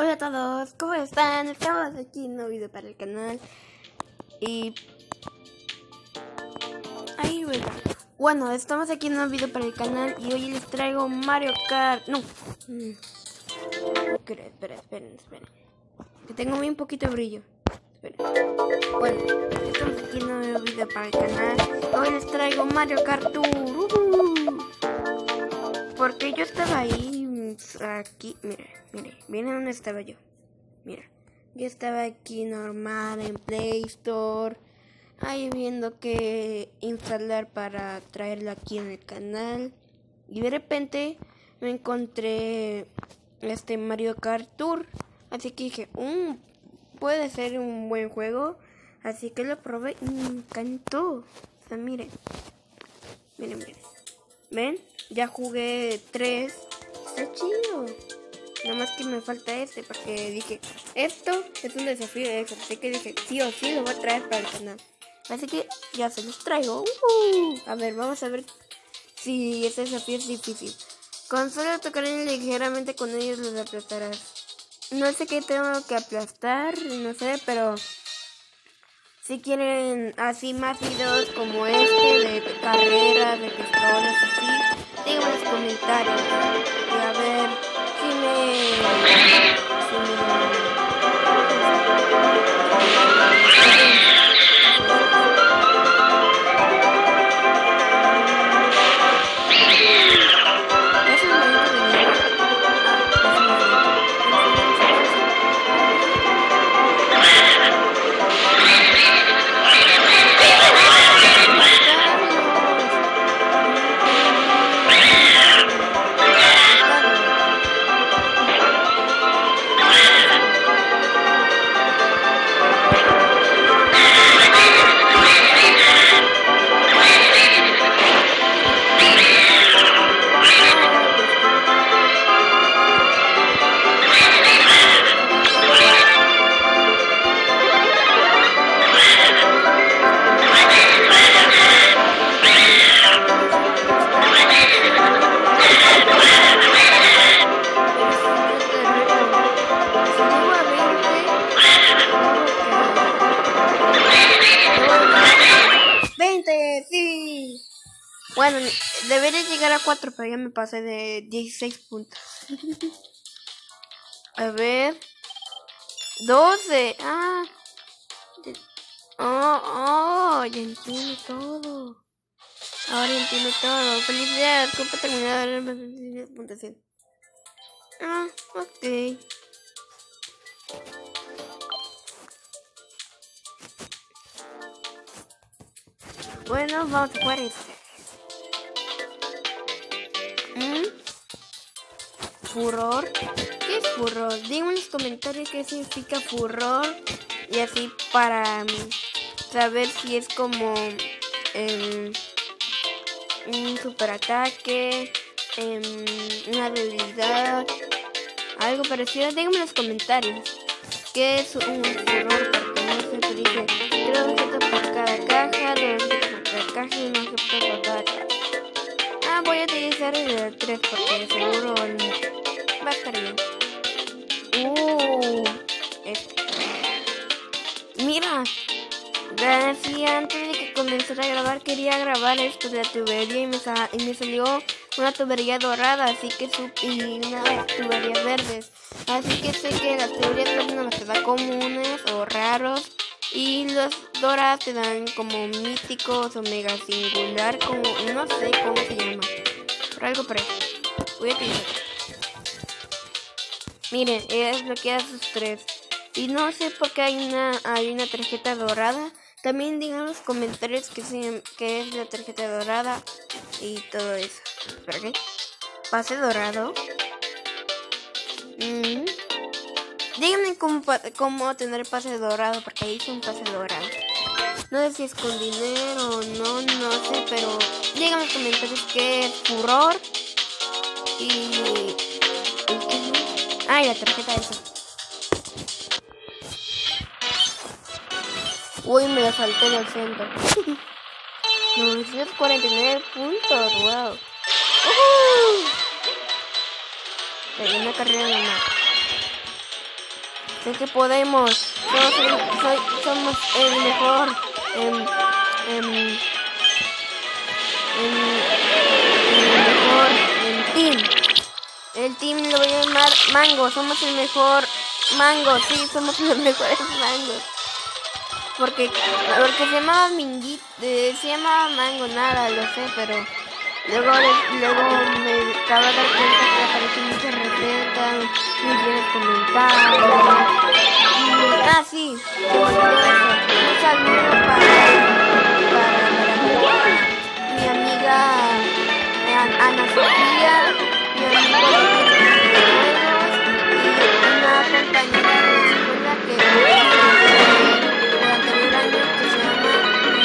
Hola a todos, ¿cómo están? Estamos aquí en un video para el canal. Y... ahí voy. Bueno, estamos aquí en un video para el canal y hoy les traigo Mario Kart. No. Esperen. Que tengo bien poquito de brillo. Esperen. Bueno, estamos aquí en un nuevo video para el canal. Hoy les traigo Mario Kart Tour. Porque yo estaba ahí, aquí, miren dónde estaba yo. Mira, yo estaba aquí normal en Play Store, ahí viendo qué instalar para traerlo aquí en el canal. Y de repente me encontré este Mario Kart Tour, así que dije, puede ser un buen juego. Así que lo probé y me encantó. O sea, miren. ¿Ven? Ya jugué 3. Está chido. Nada más que me falta este, porque dije, esto es un desafío de eso. Así que dije, sí o sí lo voy a traer para el canal. Así que ya se los traigo. A ver, vamos a ver si este desafío es difícil. Con solo tocar ligeramente con ellos los aplastarás. No sé qué tengo que aplastar, no sé, pero... si quieren así más videos como este, de carreras, de pistolas, así, díganme en los comentarios. Y a ver si sí. Bueno, debería llegar a 4, pero ya me pasé de 16 puntos. A ver. 12. Ya entiendo todo. Ahora entiendo todo. Felicidades, copa terminada. Puntuación. Ok. Bueno, vamos a jugar este. Furor. ¿Qué es furor? Díganme en los comentarios qué significa furor. Y así para saber si es como un superataque, una debilidad, algo parecido. Díganme en los comentarios qué es un furor, porque no sé, pero dice 3 objetos por cada caja, 2 objetos por cada caja y 1 objeto por cada caja. Voy a utilizar el 3 porque seguro va a estar bien. Mira, así antes de que comenzara a grabar quería grabar esto de la tubería y me salió una tubería dorada, así que y una tubería verdes. Así que sé que las tuberías verdes no te dan comunes o raros y los dorados te dan como místicos o mega singular, como no sé cómo se llama, pero algo por eso. Voy a utilizar. Miren, he desbloqueado sus 3. Y no sé por qué hay una tarjeta dorada. También digan en los comentarios que es la tarjeta dorada y todo eso. ¿Para qué? Pase dorado. Díganme cómo tener pase dorado, porque ahí hice un pase dorado. No sé si es con dinero o no sé, pero díganme en los comentarios qué es furor y la tarjeta esa. Uy, me la salté en el centro. 949 puntos, wow. Hay una carrera normal. Sé que podemos. Somos el mejor. El mejor team. El team lo voy a llamar Mango. Somos el mejor Mango. Sí, somos los mejores mangos. Porque se llamaba Minguito, se llamaba Mango, nada, lo sé, pero luego me acabo de dar cuenta que aparecen muchas recetas, millones de comentarios. Sí, un saludo para mi amiga Ana Sofía, mi amigo de juegos y una compañera de la escuela que que se llama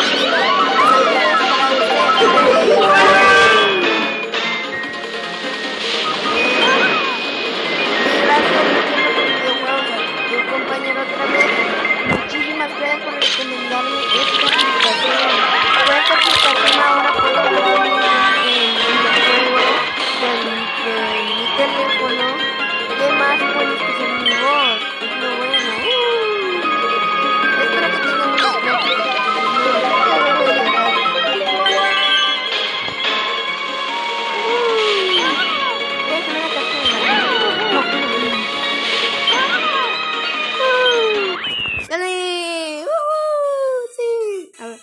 compañero otra vez. Muchísimas gracias por recomendarme esta aplicación. Con esta aplicación ahora puedo jugar en videojuego de mi teléfono. Y además puedo escuchar mi voz. Es lo bueno. Espero que tengan unas prácticas. ¡Dale! ¡Sí! A ver.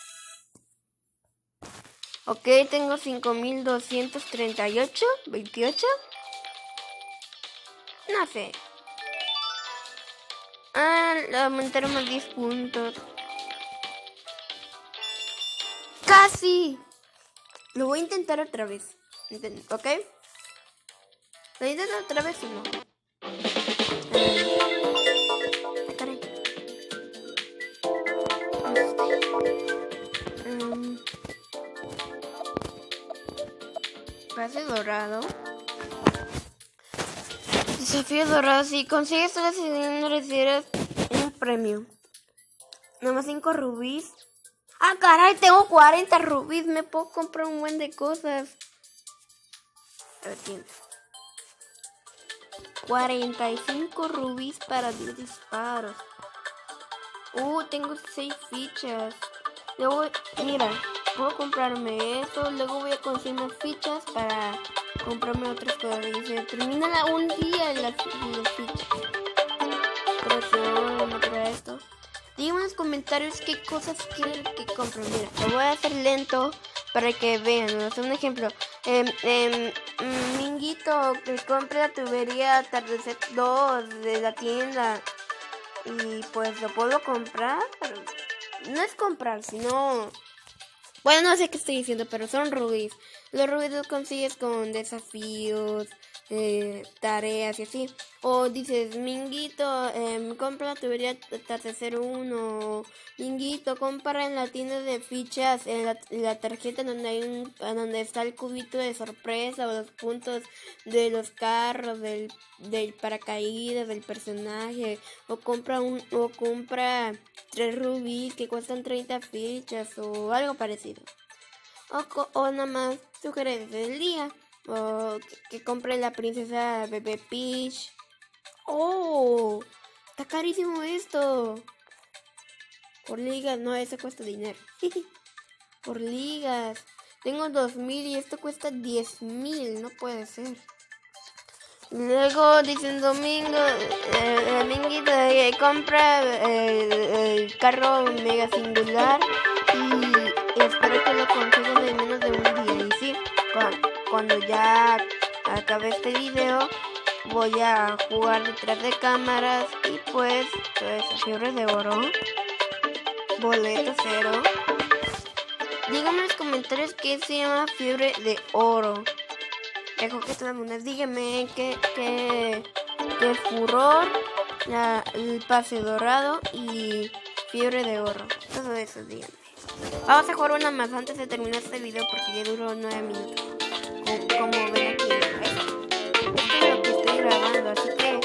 Ok, tengo 5238, 28. No sé. Le aumentaron más 10 puntos. ¡Casi! Lo voy a intentar otra vez. ¿Ok? ¿Lo intento otra vez o no? Caray. Pase dorado. Desafío dorado. Si consigues todas las ideas, recibirás un premio. Nomás 5 rubíes. ¡Ah, caray! Tengo 40 rubíes. Me puedo comprar un buen de cosas. A ver, ¿quién? 45 rubíes para 10 disparos. Tengo 6 fichas. Luego, mira, puedo comprarme eso. Luego voy a conseguir más fichas para comprarme otras cosas. Y se termina un día las fichas. Pero si no para esto. Díganme en los comentarios qué cosas quieren que compre. Mira, lo voy a hacer lento para que vean. ¿No? Un ejemplo. Minguito, que compre la tubería Atardecer 2 de la tienda. Y pues lo puedo comprar. Pero no es comprar, sino... Bueno, no sé qué estoy diciendo, pero son rubíes. Los rubíes los consigues con desafíos, tareas y así. O dices, Minguito, compra la tubería Atardecer 1. Minguito, compra en la tienda de fichas, en la tarjeta donde donde está el cubito de sorpresa o los puntos de los carros, del paracaídas, del personaje. O compra 3 rubíes que cuestan 30 fichas o algo parecido. O nada más sugerencias del día. O que compre la princesa Bebé Peach. ¡Oh! Está carísimo esto. Por ligas, no, eso cuesta dinero. Por ligas. Tengo 2000 y esto cuesta 10,000. No puede ser. Luego dicen Domingo, Minguito, compra el carro mega singular y espero que lo consigan en menos de un día. Y sí, cuando ya acabe este video voy a jugar detrás de cámaras y pues fiebres de oro, boleto 0. Díganme en los comentarios qué se llama fiebre de oro. Dejo que todo el mundo díganme qué furor, el pase dorado y fiebre de oro. Todo eso, díganme. Vamos a jugar una más antes de terminar este video porque ya duró 9 minutos. Como ven aquí, esto es lo que estoy grabando, así que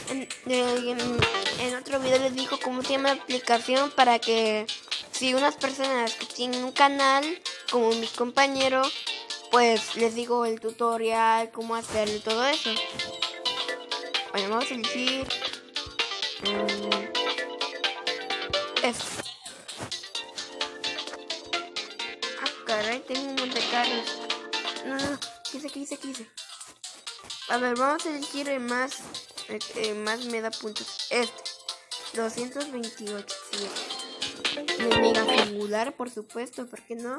en otro video les digo cómo se llama la aplicación para que si unas personas que tienen un canal como mi compañero, pues les digo el tutorial, cómo hacerlo y todo eso. Bueno, vamos a elegir Eso. Ah, caray, tengo un Monte Carlo. No, quise. A ver, vamos a elegir el más me da puntos. 228, sí. El mega singular, por supuesto, ¿por qué no?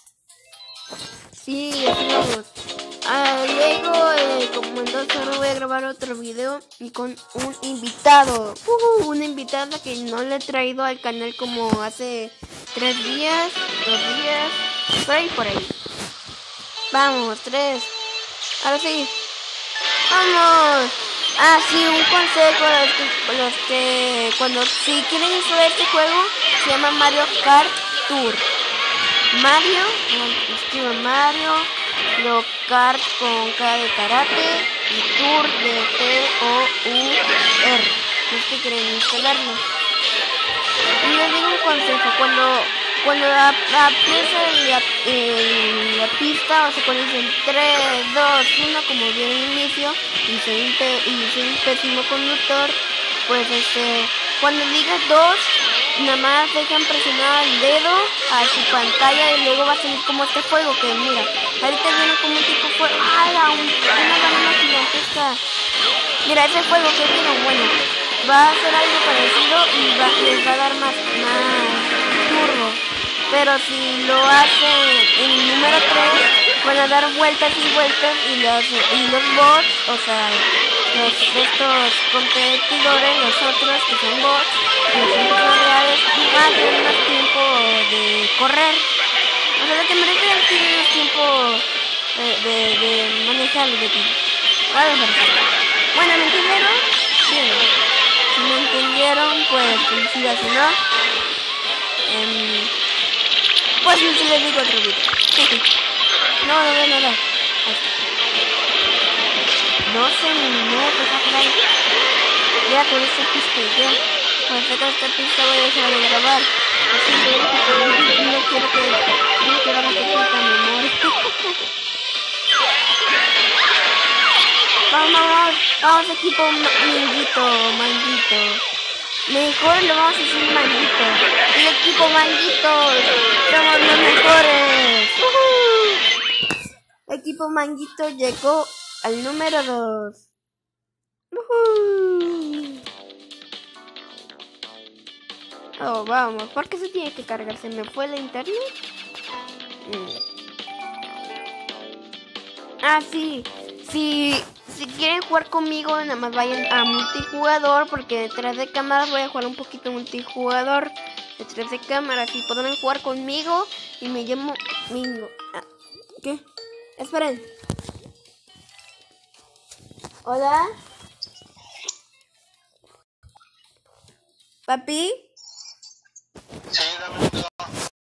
Sí, así vamos. Luego, como en 2 horas voy a grabar otro video y con un invitado. Una invitada que no le he traído al canal como hace 3 días, 2 días, por ahí. Vamos, 3. Ahora sí. ¡Vamos! Sí, un consejo los que si quieren instalar este juego, se llama Mario Kart Tour. Mario, lo Kart con K de karate y Tour de T-O-U-R. Si es que quieren instalarlo. Y les digo un consejo, cuando empieza la pista, o sea, cuando dicen 3, 2, 1, como viene el inicio, y soy un pésimo conductor, pues cuando digas 2, nada más dejan presionar el dedo a su pantalla y luego va a salir como este juego que mira, ahorita viene como un tipo fuego, una varina gigantesca. Mira, ese juego que viene, bueno, va a hacer algo parecido y les va a dar más turbo. Pero si lo hacen en el número 3, van a dar vueltas y vueltas y los bots, o sea, estos competidores, los otros que son bots, los reales, van a tener más tiempo de correr. O sea, de que me refiero a tener más tiempo de manejar el equipo. Bueno, ¿me entendieron? Bien. Si me entendieron, pues felicidades, si no, pues no se les digo otro video. No. 12 minutos atrás. Ya con esta pista ya. Cuando saca esta pista voy a dejar de grabar. Así que no quiero que puta me muera. Vamos equipo manguito. Mejor lo vamos a decir manguito. El equipo manguito. Somos los mejores. El equipo manguito llegó al número 2. Oh, vamos. ¿Por qué se tiene que cargar? ¿Se me fue la internet? Sí. Si quieren jugar conmigo, nada más vayan a multijugador, porque detrás de cámaras voy a jugar un poquito multijugador. Detrás de cámaras, si podrán jugar conmigo y me llamo Mingo. ¿Qué? Esperen. Hola. ¿Papi?